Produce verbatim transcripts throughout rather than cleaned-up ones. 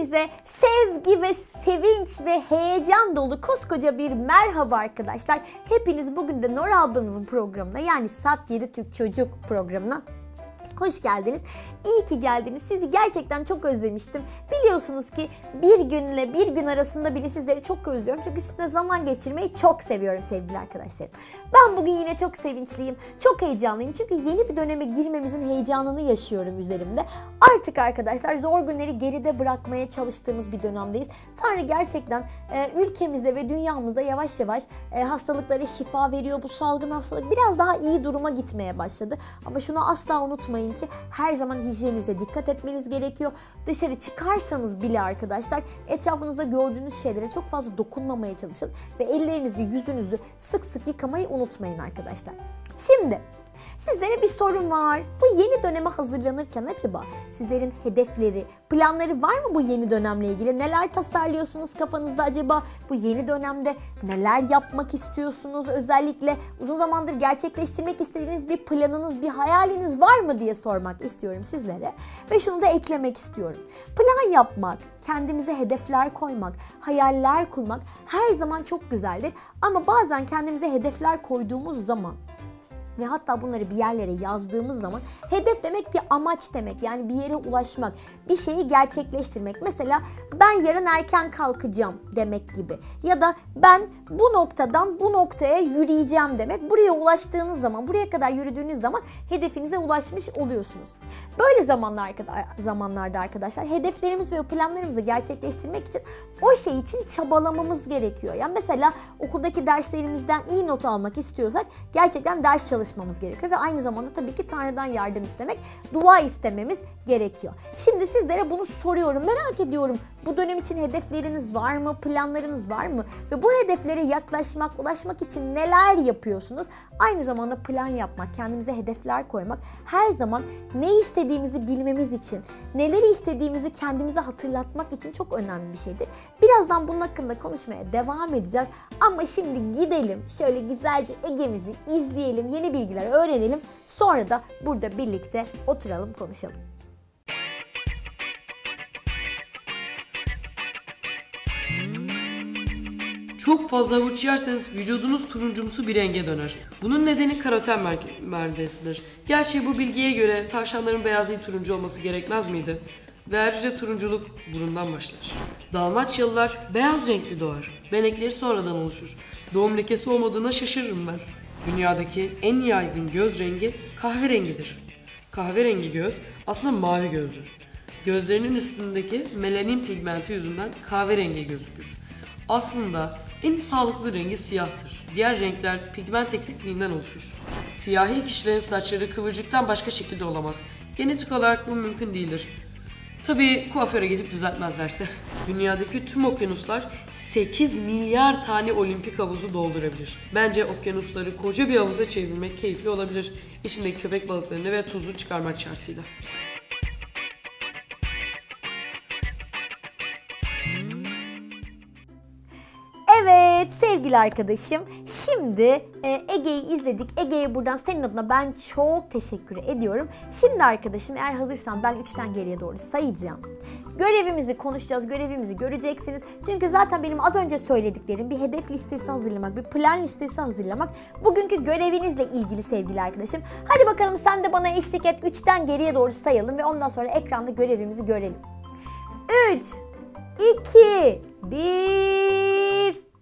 Hepinize sevgi ve sevinç ve heyecan dolu koskoca bir merhaba arkadaşlar. Hepiniz bugün de Nur ablanızın programına, yani Sat yedi Türk Çocuk programına hoş geldiniz. İyi ki geldiniz. Sizi gerçekten çok özlemiştim. Biliyorsunuz ki bir günle bir gün arasında bile sizleri çok özlüyorum. Çünkü sizinle zaman geçirmeyi çok seviyorum sevgili arkadaşlarım. Ben bugün yine çok sevinçliyim. Çok heyecanlıyım. Çünkü yeni bir döneme girmemizin heyecanını yaşıyorum üzerimde. Artık arkadaşlar zor günleri geride bırakmaya çalıştığımız bir dönemdeyiz. Tanrı gerçekten e, ülkemizde ve dünyamızda yavaş yavaş e, hastalıklara şifa veriyor. Bu salgın hastalık biraz daha iyi duruma gitmeye başladı. Ama şunu asla unutmayın ki her zaman hijyeninize dikkat etmeniz gerekiyor. Dışarı çıkarsanız bile arkadaşlar etrafınızda gördüğünüz şeylere çok fazla dokunmamaya çalışın ve ellerinizi, yüzünüzü sık sık yıkamayı unutmayın arkadaşlar. Şimdi sizlere bir sorum var. Bu yeni döneme hazırlanırken acaba sizlerin hedefleri, planları var mı bu yeni dönemle ilgili? Neler tasarlıyorsunuz kafanızda acaba? Bu yeni dönemde neler yapmak istiyorsunuz? Özellikle uzun zamandır gerçekleştirmek istediğiniz bir planınız, bir hayaliniz var mı diye sormak istiyorum sizlere. Ve şunu da eklemek istiyorum. Plan yapmak, kendimize hedefler koymak, hayaller kurmak her zaman çok güzeldir. Ama bazen kendimize hedefler koyduğumuz zaman ve hatta bunları bir yerlere yazdığımız zaman hedef demek bir amaç demek. Yani bir yere ulaşmak, bir şeyi gerçekleştirmek. Mesela ben yarın erken kalkacağım demek gibi. Ya da ben bu noktadan bu noktaya yürüyeceğim demek. Buraya ulaştığınız zaman, buraya kadar yürüdüğünüz zaman hedefinize ulaşmış oluyorsunuz. Böyle zamanlar, zamanlarda arkadaşlar hedeflerimizi ve planlarımızı gerçekleştirmek için o şey için çabalamamız gerekiyor. Yani mesela okuldaki derslerimizden iyi not almak istiyorsak gerçekten ders çalışmamız gerekiyor ve aynı zamanda tabii ki Tanrı'dan yardım istemek, dua istememiz gerekiyor. Şimdi sizlere bunu soruyorum, merak ediyorum. Bu dönem için hedefleriniz var mı, planlarınız var mı? Ve bu hedeflere yaklaşmak, ulaşmak için neler yapıyorsunuz? Aynı zamanda plan yapmak, kendimize hedefler koymak her zaman ne istediğimizi bilmemiz için, neleri istediğimizi kendimize hatırlatmak için çok önemli bir şeydir. Birazdan bunun hakkında konuşmaya devam edeceğiz. Ama şimdi gidelim, şöyle güzelce Ege'mizi izleyelim, yeni bilgiler öğrenelim. Sonra da burada birlikte oturalım, konuşalım. Çok fazla havuç yerseniz vücudunuz turuncumsu bir renge döner. Bunun nedeni karoten maddesidir. Gerçi bu bilgiye göre tavşanların beyaz değil turuncu olması gerekmez miydi? Ve ayrıca turunculuk burundan başlar. Dalmaçyalılar beyaz renkli doğar. Benekleri sonradan oluşur. Doğum lekesi olmadığına şaşırırım ben. Dünyadaki en yaygın göz rengi kahverengidir. Kahverengi göz aslında mavi gözdür. Gözlerinin üstündeki melanin pigmenti yüzünden kahverengi gözükür. Aslında en sağlıklı rengi siyahtır. Diğer renkler pigment eksikliğinden oluşur. Siyahi kişilerin saçları kıvırcıktan başka şekilde olamaz. Genetik olarak bu mümkün değildir. Tabii kuaföre gidip düzeltmezlerse. Dünyadaki tüm okyanuslar sekiz milyar tane olimpik havuzu doldurabilir. Bence okyanusları koca bir havuza çevirmek keyifli olabilir. İçindeki köpek balıklarını ve tuzu çıkarmak şartıyla. Evet sevgili arkadaşım, şimdi e, Ege'yi izledik. Ege'ye buradan senin adına ben çok teşekkür ediyorum. Şimdi arkadaşım eğer hazırsan ben üçten geriye doğru sayacağım. Görevimizi konuşacağız, görevimizi göreceksiniz. Çünkü zaten benim az önce söylediklerim bir hedef listesi hazırlamak, bir plan listesi hazırlamak bugünkü görevinizle ilgili sevgili arkadaşım. Hadi bakalım sen de bana eşlik et, üçten geriye doğru sayalım ve ondan sonra ekranda görevimizi görelim. üç, iki, bir...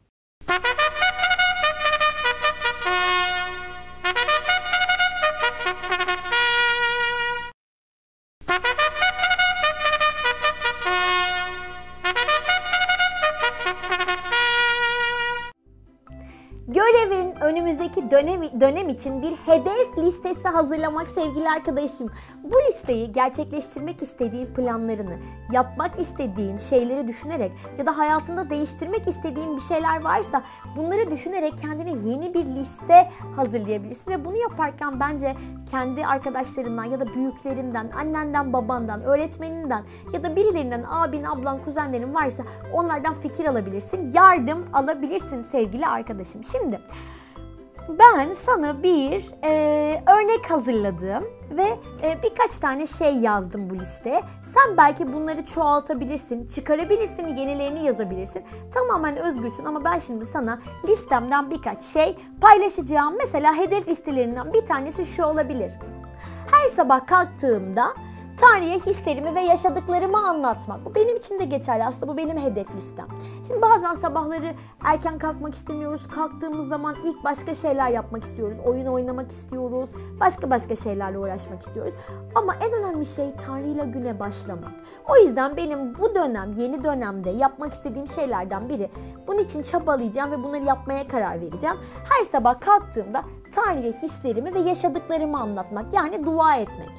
Görevin önümüzdeki dönem, dönem için bir hedef listesi hazırlamak sevgili arkadaşım. Bu listeyi gerçekleştirmek istediğin planlarını, yapmak istediğin şeyleri düşünerek ya da hayatında değiştirmek istediğin bir şeyler varsa bunları düşünerek kendine yeni bir liste hazırlayabilirsin. Ve bunu yaparken bence kendi arkadaşlarından ya da büyüklerinden, annenden, babandan, öğretmeninden ya da birilerinden, abin, ablan, kuzenlerin varsa onlardan fikir alabilirsin, yardım alabilirsin sevgili arkadaşım. Şimdi Ben sana bir e, örnek hazırladım ve e, birkaç tane şey yazdım bu listeye. Sen belki bunları çoğaltabilirsin, çıkarabilirsin, yenilerini yazabilirsin. Tamamen özgürsün ama ben şimdi sana listemden birkaç şey paylaşacağım. Mesela hedef listelerinden bir tanesi şu olabilir. Her sabah kalktığımda Tanrı'ya hislerimi ve yaşadıklarımı anlatmak. Bu benim için de geçerli. Aslında bu benim hedef listem. Şimdi bazen sabahları erken kalkmak istemiyoruz. Kalktığımız zaman ilk başka şeyler yapmak istiyoruz. Oyun oynamak istiyoruz. Başka başka şeylerle uğraşmak istiyoruz. Ama en önemli şey Tanrı'yla güne başlamak. O yüzden benim bu dönem, yeni dönemde yapmak istediğim şeylerden biri. Bunun için çabalayacağım ve bunları yapmaya karar vereceğim. Her sabah kalktığımda Tanrı'ya hislerimi ve yaşadıklarımı anlatmak. Yani dua etmek.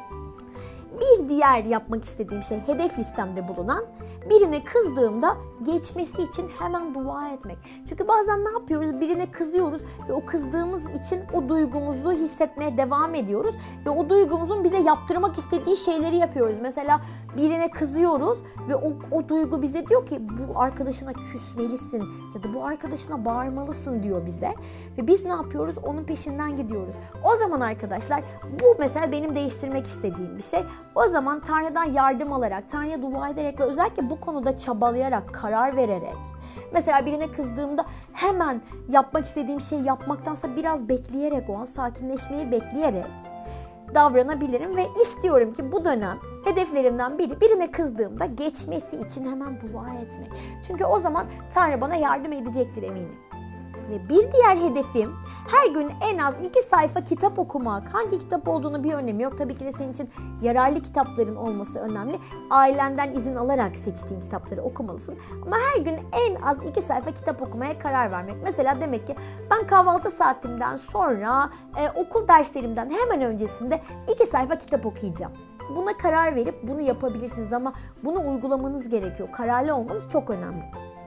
Bir diğer yapmak istediğim şey hedef listemde bulunan, birine kızdığımda geçmesi için hemen dua etmek. Çünkü bazen ne yapıyoruz? Birine kızıyoruz ve o kızdığımız için o duygumuzu hissetmeye devam ediyoruz ve o duygumuzun bize yaptırmak istediği şeyleri yapıyoruz. Mesela birine kızıyoruz ve o, o duygu bize diyor ki bu arkadaşına küsmelisin ya da bu arkadaşına bağırmalısın diyor bize ve biz ne yapıyoruz? Onun peşinden gidiyoruz. O zaman arkadaşlar bu mesela benim değiştirmek istediğim bir şey. O zaman Tanrı'dan yardım alarak, Tanrı'ya dua ederek ve özellikle bu konuda çabalayarak, karar vererek, mesela birine kızdığımda hemen yapmak istediğim şeyi yapmaktansa biraz bekleyerek, o an sakinleşmeyi bekleyerek davranabilirim ve istiyorum ki bu dönem hedeflerimden biri, birine kızdığımda geçmesi için hemen dua etmek. Çünkü o zaman Tanrı bana yardım edecektir eminim. Ve bir diğer hedefim her gün en az iki sayfa kitap okumak. Hangi kitap olduğunu bir önemi yok. Tabii ki de senin için yararlı kitapların olması önemli. Ailenden izin alarak seçtiğin kitapları okumalısın. Ama her gün en az iki sayfa kitap okumaya karar vermek. Mesela demek ki ben kahvaltı saatimden sonra e, okul derslerimden hemen öncesinde iki sayfa kitap okuyacağım. Buna karar verip bunu yapabilirsiniz ama bunu uygulamanız gerekiyor. Kararlı olmanız çok önemli.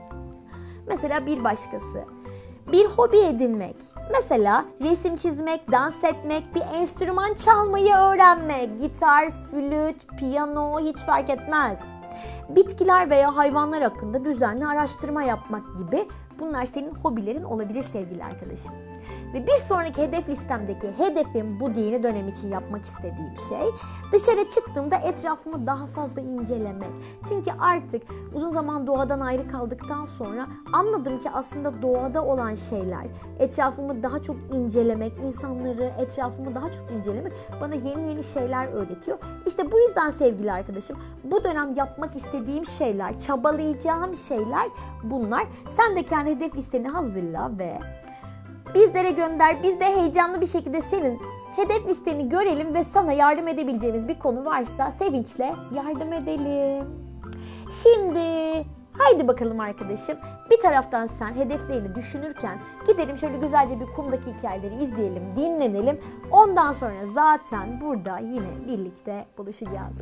Mesela bir başkası. Bir hobi edinmek. Mesela resim çizmek, dans etmek, bir enstrüman çalmayı öğrenmek. Gitar, flüt, piyano hiç fark etmez. Bitkiler veya hayvanlar hakkında düzenli araştırma yapmak gibi bunlar senin hobilerin olabilir sevgili arkadaşım. Ve bir sonraki hedef listemdeki hedefim bu yeni dönem için yapmak istediğim şey dışarı çıktığımda etrafımı daha fazla incelemek. Çünkü artık uzun zaman doğadan ayrı kaldıktan sonra anladım ki aslında doğada olan şeyler, etrafımı daha çok incelemek, insanları, etrafımı daha çok incelemek bana yeni yeni şeyler öğretiyor. İşte bu yüzden sevgili arkadaşım bu dönem yapmak istediğim şeyler, çabalayacağım şeyler bunlar. Sen de kendi hedef listeni hazırla ve bizlere gönder. Biz de heyecanlı bir şekilde senin hedef listeni görelim ve sana yardım edebileceğimiz bir konu varsa sevinçle yardım edelim. Şimdi haydi bakalım arkadaşım. Bir taraftan sen hedeflerini düşünürken gidelim şöyle güzelce bir kumdaki hikayeleri izleyelim, dinlenelim. Ondan sonra zaten burada yine birlikte buluşacağız.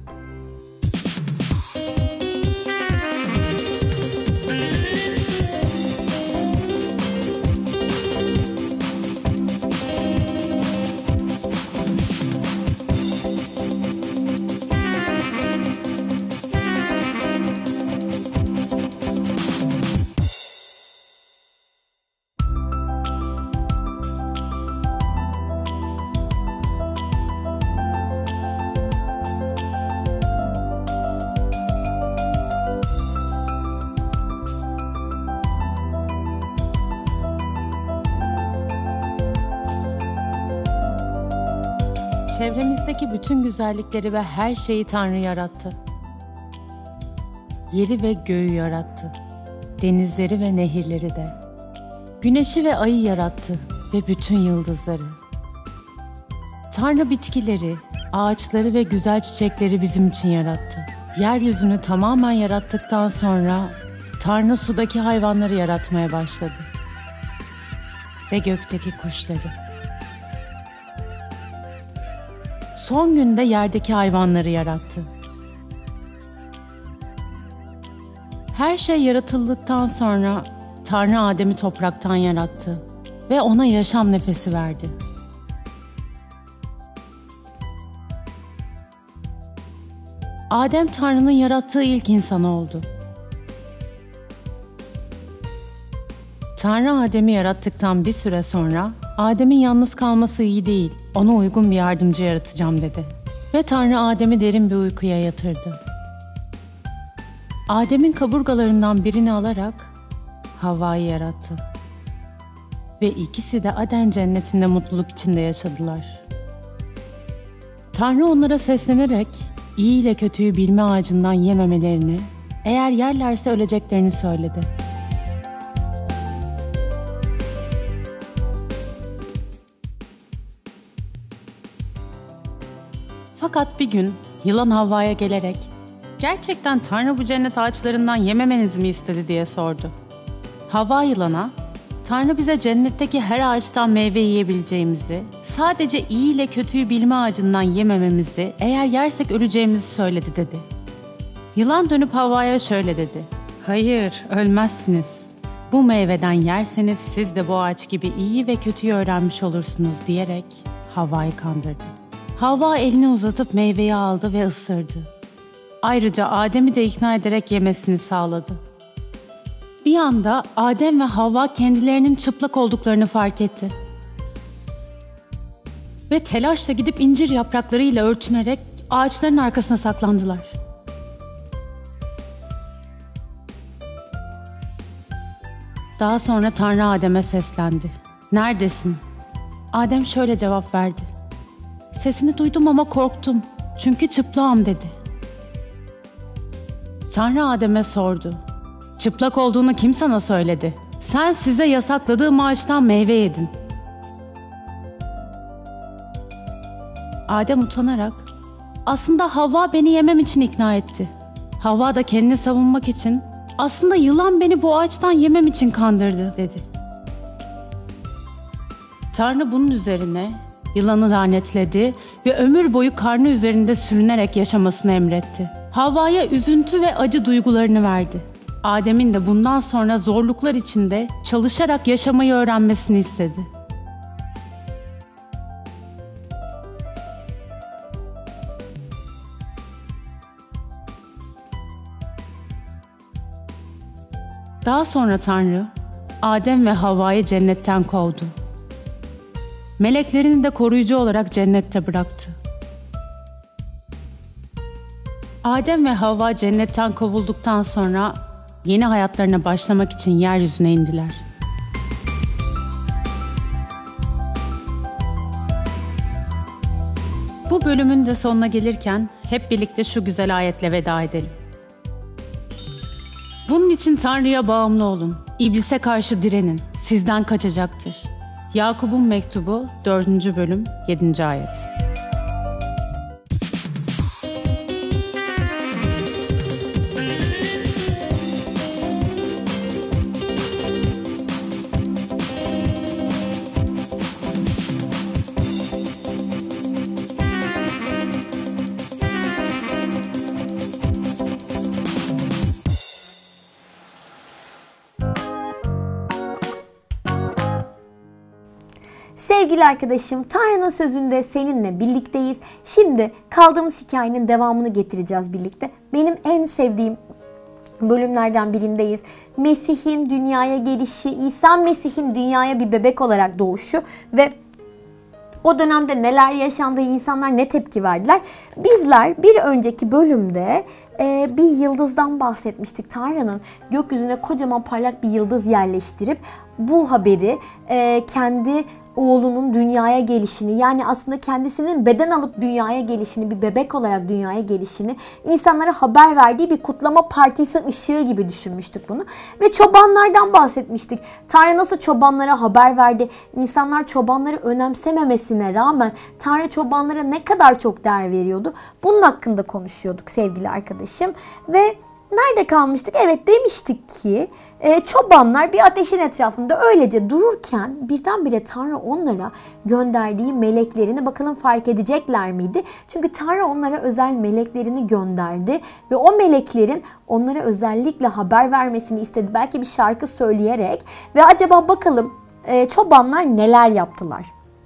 Çevremizdeki bütün güzellikleri ve her şeyi Tanrı yarattı. Yeri ve göğü yarattı. Denizleri ve nehirleri de. Güneşi ve ayı yarattı ve bütün yıldızları. Tanrı bitkileri, ağaçları ve güzel çiçekleri bizim için yarattı. Yeryüzünü tamamen yarattıktan sonra Tanrı sudaki hayvanları yaratmaya başladı. Ve gökteki kuşları. Son günde yerdeki hayvanları yarattı. Her şey yaratıldıktan sonra Tanrı Adem'i topraktan yarattı ve ona yaşam nefesi verdi. Adem Tanrı'nın yarattığı ilk insan oldu. Tanrı Adem'i yarattıktan bir süre sonra Adem'in yalnız kalması iyi değil, ona uygun bir yardımcı yaratacağım dedi. Ve Tanrı Adem'i derin bir uykuya yatırdı. Adem'in kaburgalarından birini alarak Havva'yı yarattı. Ve ikisi de Aden cennetinde mutluluk içinde yaşadılar. Tanrı onlara seslenerek iyi ile kötüyü bilme ağacından yememelerini, eğer yerlerse öleceklerini söyledi. Fakat bir gün yılan Havva'ya gelerek, "Gerçekten Tanrı bu cennet ağaçlarından yememenizi mi istedi?" diye sordu. Havva yılana, "Tanrı bize cennetteki her ağaçtan meyve yiyebileceğimizi, sadece iyi ile kötüyü bilme ağacından yemememizi, eğer yersek öleceğimizi söyledi" dedi. Yılan dönüp Havva'ya şöyle dedi, "Hayır, ölmezsiniz. Bu meyveden yerseniz siz de bu ağaç gibi iyi ve kötüyü öğrenmiş olursunuz" diyerek Havva'yı kandırdı. Havva elini uzatıp meyveyi aldı ve ısırdı. Ayrıca Adem'i de ikna ederek yemesini sağladı. Bir anda Adem ve Havva kendilerinin çıplak olduklarını fark etti. Ve telaşla gidip incir yapraklarıyla örtünerek ağaçların arkasına saklandılar. Daha sonra Tanrı Adem'e seslendi. "Neredesin?" Adem şöyle cevap verdi. "Sesini duydum ama korktum. Çünkü çıplağım" dedi. Tanrı Adem'e sordu. "Çıplak olduğunu kim sana söyledi? Sen size yasakladığım ağaçtan meyve yedin." Adem utanarak, "Aslında Havva beni yemem için ikna etti. Havva da kendini savunmak için, aslında yılan beni bu ağaçtan yemem için kandırdı" dedi. Tanrı bunun üzerine yılanı lanetledi ve ömür boyu karnı üzerinde sürünerek yaşamasını emretti. Havva'ya üzüntü ve acı duygularını verdi. Adem'in de bundan sonra zorluklar içinde çalışarak yaşamayı öğrenmesini istedi. Daha sonra Tanrı, Adem ve Havva'yı cennetten kovdu. Meleklerini de koruyucu olarak cennette bıraktı. Adem ve Havva cennetten kovulduktan sonra yeni hayatlarına başlamak için yeryüzüne indiler. Bu bölümün de sonuna gelirken hep birlikte şu güzel ayetle veda edelim. "Bunun için Tanrı'ya bağımlı olun, İblise karşı direnin, sizden kaçacaktır." Yakup'un mektubu dördüncü bölüm yedinci ayet. Sevgili arkadaşım, Tanrı'nın sözünde seninle birlikteyiz. Şimdi kaldığımız hikayenin devamını getireceğiz birlikte. Benim en sevdiğim bölümlerden birindeyiz. Mesih'in dünyaya gelişi, İsa Mesih'in dünyaya bir bebek olarak doğuşu ve o dönemde neler yaşandı, insanlar ne tepki verdiler. Bizler bir önceki bölümde e, bir yıldızdan bahsetmiştik. Tanrı'nın gökyüzüne kocaman parlak bir yıldız yerleştirip bu haberi e, kendi oğlunun dünyaya gelişini, yani aslında kendisinin beden alıp dünyaya gelişini, bir bebek olarak dünyaya gelişini insanlara haber verdiği bir kutlama partisi ışığı gibi düşünmüştük bunu. Ve çobanlardan bahsetmiştik. Tanrı nasıl çobanlara haber verdi? İnsanlar çobanları önemsememesine rağmen Tanrı çobanlara ne kadar çok değer veriyordu? Bunun hakkında konuşuyorduk sevgili arkadaşım. Ve nerede kalmıştık? Evet, demiştik ki e, çobanlar bir ateşin etrafında öylece dururken birdenbire Tanrı onlara gönderdiği meleklerini bakalım fark edecekler miydi? Çünkü Tanrı onlara özel meleklerini gönderdi ve o meleklerin onlara özellikle haber vermesini istedi. Belki bir şarkı söyleyerek ve acaba bakalım e, çobanlar neler yaptılar?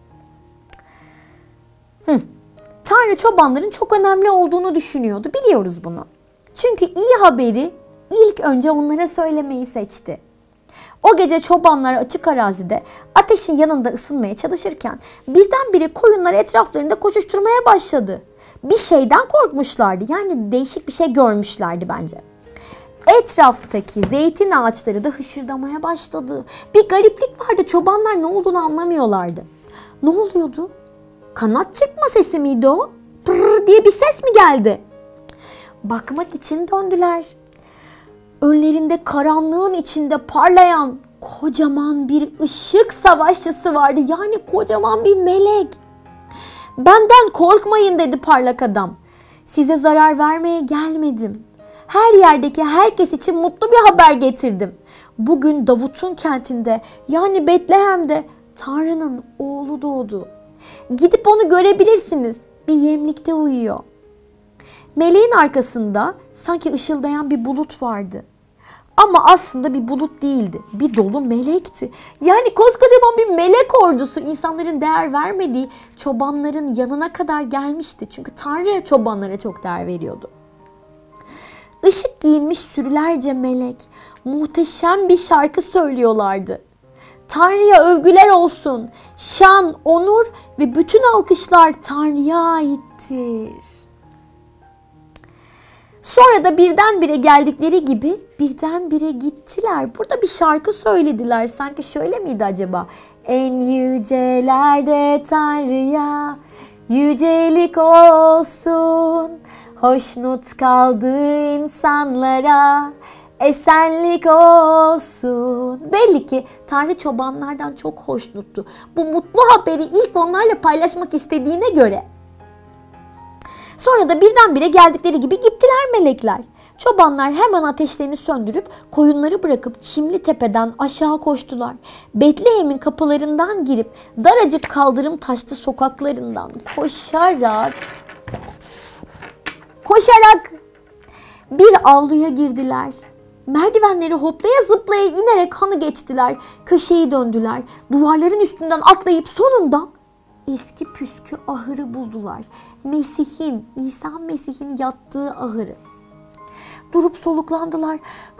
Hı. Tanrı çobanların çok önemli olduğunu düşünüyordu. Biliyoruz bunu. Çünkü iyi haberi ilk önce onlara söylemeyi seçti. O gece çobanlar açık arazide ateşin yanında ısınmaya çalışırken birdenbire koyunlar etraflarında koşuşturmaya başladı. Bir şeyden korkmuşlardı. Yani değişik bir şey görmüşlerdi bence. Etraftaki zeytin ağaçları da hışırdamaya başladı. Bir gariplik vardı. Çobanlar ne olduğunu anlamıyorlardı. Ne oluyordu? Kanat çırpma sesi miydi o? Pırr diye bir ses mi geldi? Bakmak için döndüler. Önlerinde karanlığın içinde parlayan kocaman bir ışık savaşçısı vardı. Yani kocaman bir melek. Benden korkmayın dedi parlak adam. Size zarar vermeye gelmedim. Her yerdeki herkes için mutlu bir haber getirdim. Bugün Davut'un kentinde yani Betlehem'de Tanrı'nın oğlu doğdu. Gidip onu görebilirsiniz. Bir yemlikte uyuyor. Meleğin arkasında sanki ışıldayan bir bulut vardı. Ama aslında bir bulut değildi. Bir dolu melekti. Yani koskocaman bir melek ordusu insanların değer vermediği çobanların yanına kadar gelmişti. Çünkü Tanrı çobanlara çok değer veriyordu. Işık giyinmiş sürülerce melek muhteşem bir şarkı söylüyorlardı. Tanrı'ya övgüler olsun. Şan, onur ve bütün alkışlar Tanrı'ya aittir. Sonra da birdenbire geldikleri gibi birdenbire gittiler. Burada bir şarkı söylediler. Sanki şöyle miydi acaba? En yücelerde Tanrı'ya yücelik olsun. Hoşnut kaldı insanlara esenlik olsun. Belli ki Tanrı çobanlardan çok hoşnuttu. Bu mutlu haberi ilk onlarla paylaşmak istediğine göre. Sonra da birdenbire geldikleri gibi gittiler melekler. Çobanlar hemen ateşlerini söndürüp koyunları bırakıp çimli tepeden aşağı koştular. Betlehem'in kapılarından girip daracık kaldırım taşlı sokaklarından koşarak koşarak bir avluya girdiler. Merdivenleri hoplaya zıplaya inerek hanı geçtiler. Köşeyi döndüler. Duvarların üstünden atlayıp sonunda eski püskü ahırı buldular. Mesih'in, İsa Mesih'in yattığı ahırı. Durup soluklandılar.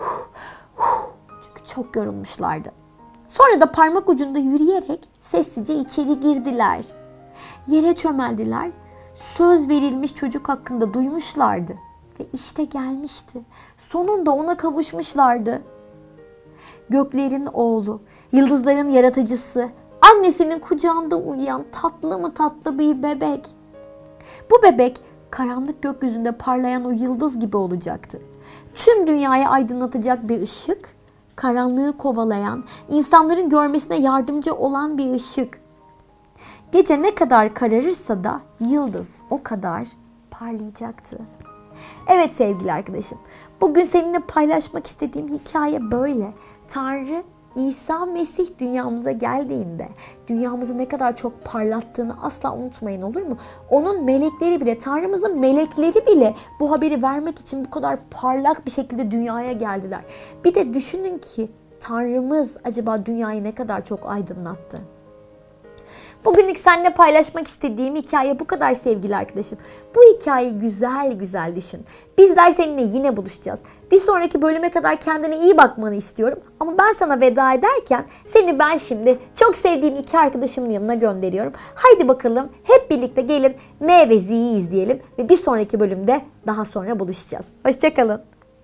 Çünkü çok yorulmuşlardı. Sonra da parmak ucunda yürüyerek sessizce içeri girdiler. Yere çömeldiler. Söz verilmiş çocuk hakkında duymuşlardı. Ve işte gelmişti. Sonunda ona kavuşmuşlardı. Göklerin oğlu, yıldızların yaratıcısı, annesinin kucağında uyuyan tatlı mı tatlı bir bebek. Bu bebek karanlık gökyüzünde parlayan o yıldız gibi olacaktı. Tüm dünyayı aydınlatacak bir ışık, karanlığı kovalayan, insanların görmesine yardımcı olan bir ışık. Gece ne kadar kararırsa da yıldız o kadar parlayacaktı. Evet sevgili arkadaşım, bugün seninle paylaşmak istediğim hikaye böyle. Tanrı İsa Mesih dünyamıza geldiğinde dünyamızı ne kadar çok parlattığını asla unutmayın, olur mu? Onun melekleri bile, Tanrımızın melekleri bile bu haberi vermek için bu kadar parlak bir şekilde dünyaya geldiler. Bir de düşünün ki Tanrımız acaba dünyayı ne kadar çok aydınlattı. Bugünlük seninle paylaşmak istediğim hikaye bu kadar sevgili arkadaşım. Bu hikayeyi güzel güzel düşün. Bizler seninle yine buluşacağız. Bir sonraki bölüme kadar kendine iyi bakmanı istiyorum. Ama ben sana veda ederken seni ben şimdi çok sevdiğim iki arkadaşımın yanına gönderiyorum. Haydi bakalım hep birlikte gelin M ve Z'yi izleyelim. Ve bir sonraki bölümde daha sonra buluşacağız. Hoşçakalın.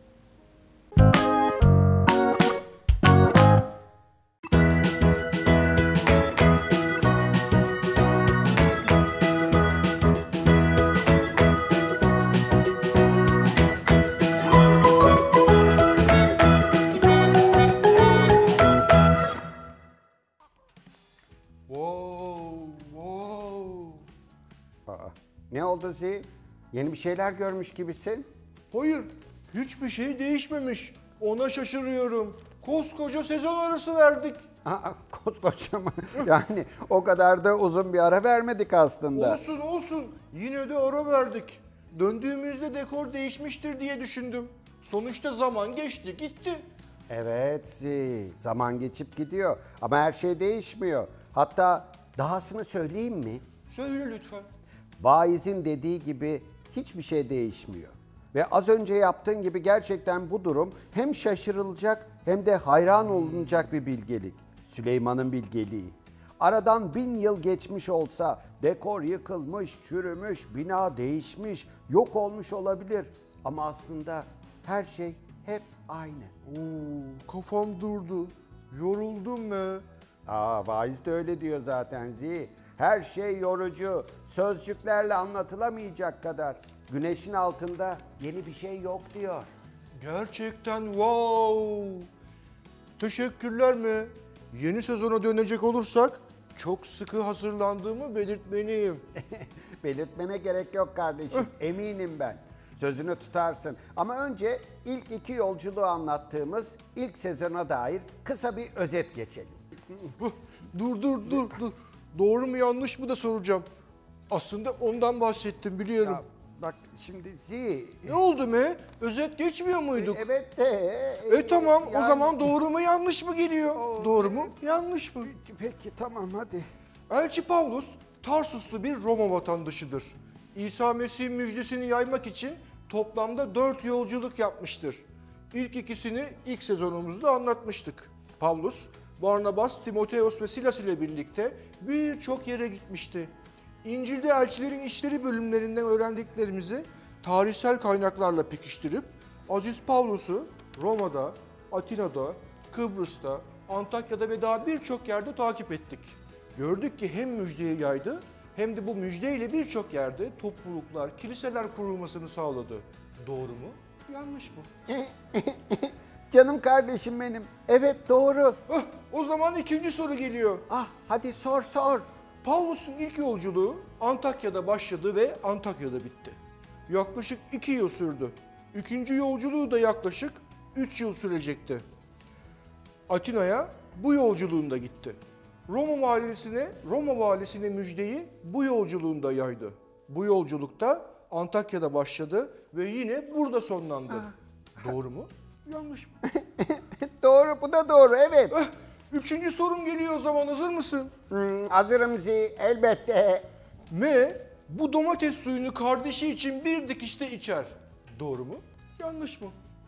Ne oldu Zi? Yeni bir şeyler görmüş gibisin. Hayır, hiçbir şey değişmemiş. Ona şaşırıyorum. Koskoca sezon arası verdik. Aa, koskoca mı? Yani o kadar da uzun bir ara vermedik aslında. Olsun olsun. Yine de ara verdik. Döndüğümüzde dekor değişmiştir diye düşündüm. Sonuçta zaman geçti gitti. Evet Zi, zaman geçip gidiyor ama her şey değişmiyor. Hatta dahasını söyleyeyim mi? Söyle lütfen. Vaizin dediği gibi hiçbir şey değişmiyor. Ve az önce yaptığın gibi gerçekten bu durum hem şaşırılacak Hem de hayran olunacak bir bilgelik. Süleyman'ın bilgeliği. Aradan bin yıl geçmiş olsa dekor yıkılmış, çürümüş, bina değişmiş, yok olmuş olabilir. Ama aslında her şey hep aynı. Oo, kafam durdu. Yoruldum mu? Aa, vaiz de öyle diyor zaten Zi. Her şey yorucu, sözcüklerle anlatılamayacak kadar. Güneşin altında yeni bir şey yok diyor. Gerçekten wow. Teşekkürler mi? Yeni sezona dönecek olursak çok sıkı hazırlandığımı belirtmeliyim. Belirtmene gerek yok kardeşim, eminim ben. Sözünü tutarsın. Ama önce ilk iki yolculuğu anlattığımız ilk sezona dair kısa bir özet geçelim. Dur dur dur dur. Doğru mu yanlış mı da soracağım. Aslında ondan bahsettim biliyorum. Ya bak şimdi Zi... Ne oldu me? Özet geçmiyor muyduk? Evet de... E tamam o yani- zaman doğru mu yanlış mı geliyor? Doğru mu yanlış mı? Peki tamam hadi. Elçi Pavlus Tarsuslu bir Roma vatandaşıdır. İsa Mesih'in müjdesini yaymak için toplamda dört yolculuk yapmıştır. İlk ikisini ilk sezonumuzda anlatmıştık. Pavlus, Barnabas, Timoteos ve Silas ile birlikte birçok yere gitmişti. İncil'de elçilerin işleri bölümlerinden öğrendiklerimizi tarihsel kaynaklarla pekiştirip Aziz Pavlus'u Roma'da, Atina'da, Kıbrıs'ta, Antakya'da ve daha birçok yerde takip ettik. Gördük ki hem müjdeyi yaydı hem de bu müjdeyle birçok yerde topluluklar, kiliseler kurulmasını sağladı. Doğru mu? Yanlış mı? Canım kardeşim benim. Evet doğru. Ah, o zaman ikinci soru geliyor. Ah hadi sor sor. Pavlus'un ilk yolculuğu Antakya'da başladı ve Antakya'da bitti. Yaklaşık iki yıl sürdü. İkinci yolculuğu da yaklaşık üç yıl sürecekti. Atina'ya bu yolculuğunda gitti. Roma valisine, Roma valisine müjdeyi bu yolculuğunda yaydı. Bu yolculukta Antakya'da başladı ve yine burada sonlandı. Doğru mu? Yanlış mı? Doğru bu da doğru evet. Eh, Üçüncü sorum geliyor o zaman, hazır mısın? Hmm, hazırım Zi elbette. M, bu domates suyunu kardeşi için bir dikişte içer. Doğru mu? Yanlış mı?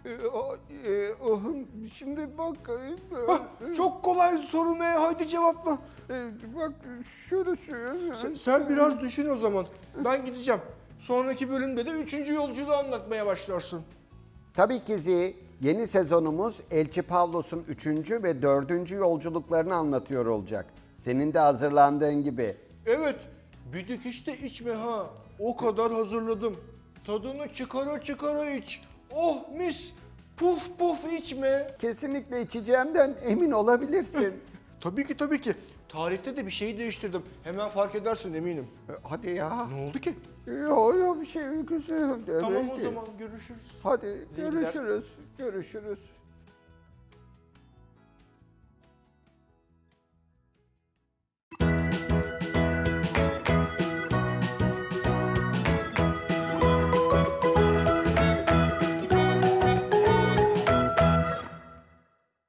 Şimdi bak. Hah, çok kolay soru M, haydi cevapla. Bak şurası. Sen, sen biraz düşün o zaman. Ben gideceğim. Sonraki bölümde de üçüncü yolculuğu anlatmaya başlarsın. Tabii ki Zi, yeni sezonumuz Elçi Pavlus'un üçüncü ve dördüncü yolculuklarını anlatıyor olacak. Senin de hazırlandığın gibi. Evet, bir dikişte içme ha. O kadar hazırladım. Tadını çıkara çıkara iç. Oh mis, puf puf içme. Kesinlikle içeceğimden emin olabilirsin. Tabii ki tabii ki. Tarifte de bir şeyi değiştirdim. Hemen fark edersin eminim. Hadi ya. Ne oldu ki? Yok yok bir şey güzel. Tamam o zaman görüşürüz. Hadi Zilber. görüşürüz. Görüşürüz.